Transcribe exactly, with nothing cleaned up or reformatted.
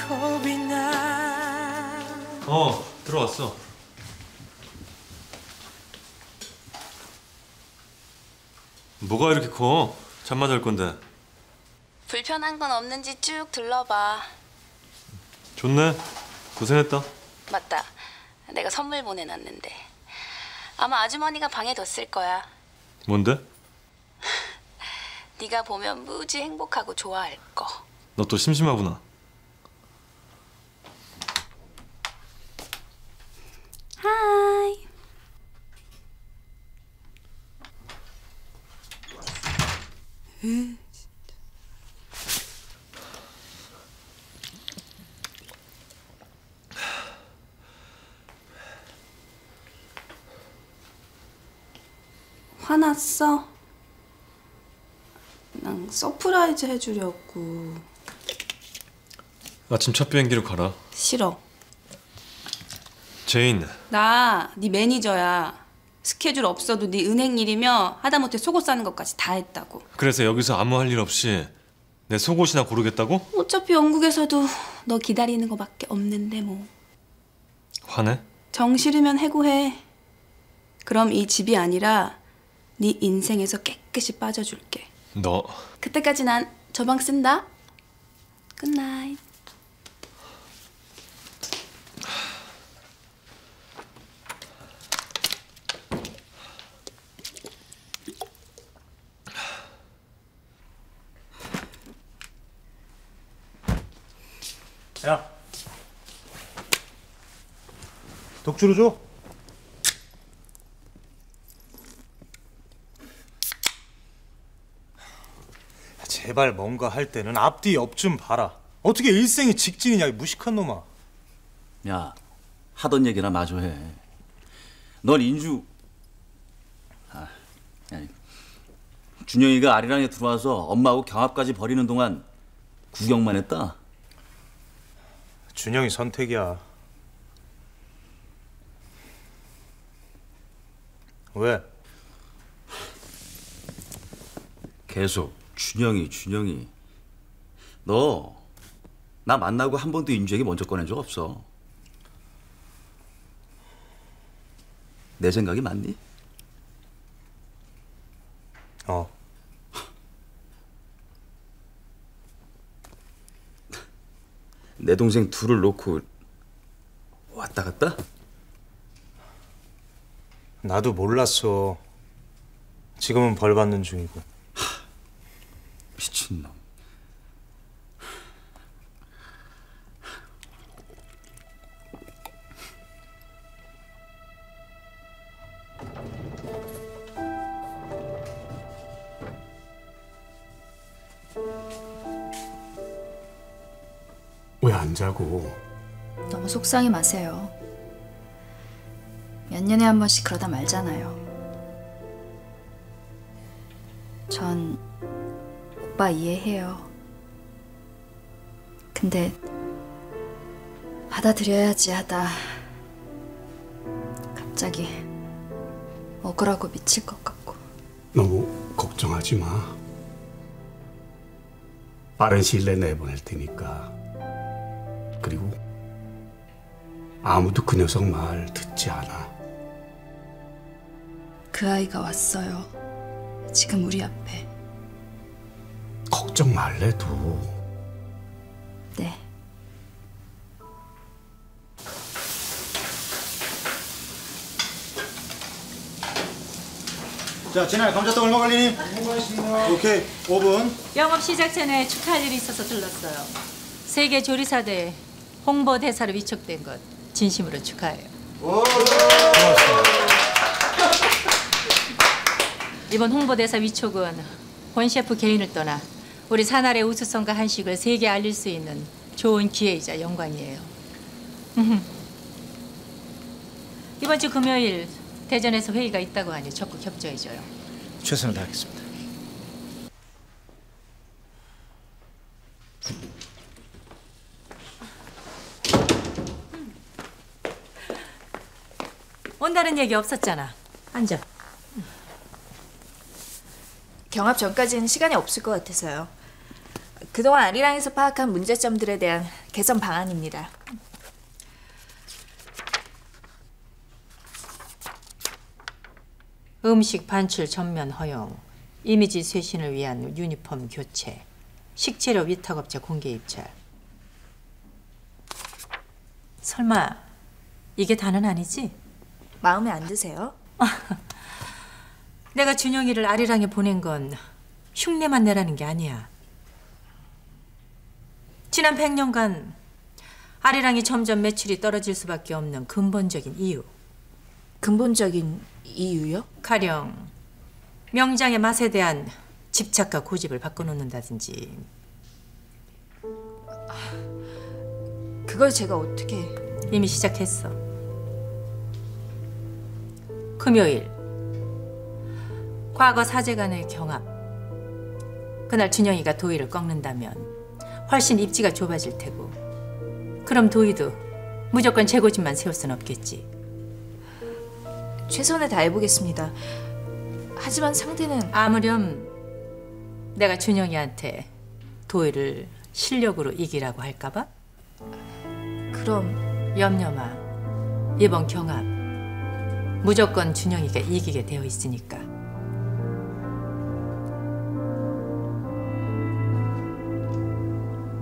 겁이 나. 어, 들어왔어. 뭐가 이렇게 커? 잠만 잘 건데. 불편한 건 없는지 쭉 둘러봐. 좋네. 고생했다. 맞다. 내가 선물 보내놨는데. 아마 아주머니가 방에 뒀을 거야. 뭔데? 네가 보면 무지 행복하고 좋아할 거. 너 또 심심하구나. 하이. 화났어? 난 서프라이즈 해주려고. 아침 첫 비행기로 가라. 싫어. 제인. 나 네 매니저야. 스케줄 없어도 네 은행 일이며 하다못해 속옷 사는 것까지 다 했다고. 그래서 여기서 아무 할 일 없이 내 속옷이나 고르겠다고? 어차피 영국에서도 너 기다리는 거밖에 없는데 뭐. 화내? 정 싫으면 해고해. 그럼 이 집이 아니라 네 인생에서 깨끗이 빠져줄게. 너. 그때까지 난 저 방 쓴다. 굿나잇. 야, 독주로 줘. 제발 뭔가 할 때는 앞뒤 옆 좀 봐라. 어떻게 일생이 직진이냐, 이 무식한 놈아. 야, 하던 얘기나 마저 해. 넌 인주... 아, 아니. 준영이가 아리랑에 들어와서 엄마하고 경합까지 벌이는 동안 구경만 했다? 준영이 선택이야. 왜? 계속 준영이, 준영이. 너 나 만나고 한 번도 인주 얘기 먼저 꺼낸 적 없어. 내 생각이 맞니? 어. 내 동생 둘을 놓고 왔다 갔다? 나도 몰랐어. 지금은 벌 받는 중이고. 미친놈. 왜 안 자고? 너무 속상해 마세요. 몇 년에 한 번씩 그러다 말잖아요. 전 오빠 이해해요. 근데 받아들여야지 하다 갑자기 억울하고 미칠 것 같고. 너무 걱정하지 마. 빠른 시일 내에 내보낼 테니까. 그리고 아무도 그 녀석 말 듣지 않아. 그 아이가 왔어요. 지금 우리 앞에. 걱정 말래도. 네. 자, 진아야, 감자떡 얼마 걸리니? 오케이, 오 분. 영업 시작 전에 축하할 일이 있어서 들렀어요. 세계 조리사대회 홍보대사로 위촉된 것 진심으로 축하해요. 오, 이번 홍보대사 위촉은 권 셰프 개인을 떠나 우리 산알의 우수성과 한식을 세계에 알릴 수 있는 좋은 기회이자 영광이에요. 이번 주 금요일 대전에서 회의가 있다고 하니 적극 협조해줘요. 최선을 다하겠습니다. 온다는 얘기 없었잖아. 앉아. 경합 전까지는 시간이 없을 것 같아서요. 그동안 아리랑에서 파악한 문제점들에 대한 개선 방안입니다. 음식 반출 전면 허용, 이미지 쇄신을 위한 유니폼 교체, 식재료 위탁업체 공개 입찰. 설마 이게 다는 아니지? 마음에 안 드세요? 내가 준영이를 아리랑에 보낸 건 흉내만 내라는 게 아니야. 지난 백 년간 아리랑이 점점 매출이 떨어질 수밖에 없는 근본적인 이유. 근본적인 이유요? 가령 명장의 맛에 대한 집착과 고집을 바꿔놓는다든지. 그걸 제가 어떻게... 이미 시작했어. 금요일 과거 사제 간의 경합. 그날 준영이가 도희를 꺾는다면 훨씬 입지가 좁아질 테고, 그럼 도희도 무조건 제 고집만 세울 순 없겠지. 최선을 다해보겠습니다. 하지만 상대는... 아무렴 내가 준영이한테 도희를 실력으로 이기라고 할까봐? 그럼... 염려 마. 이번 경합 무조건 준영이가 이기게 되어 있으니까.